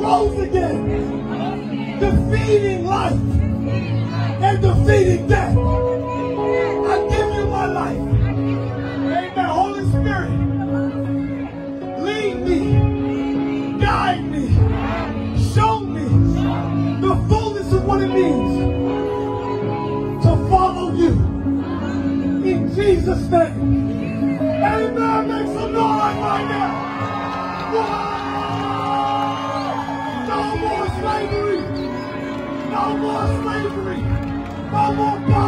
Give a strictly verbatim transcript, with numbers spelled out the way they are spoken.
rose again, defeating life and defeating death. I give you my life. Amen. Holy Spirit, lead me, guide me, show me the fullness of what it means to follow you. In Jesus' name. Amen. Make some noise right now. No more slavery. No more slavery. No more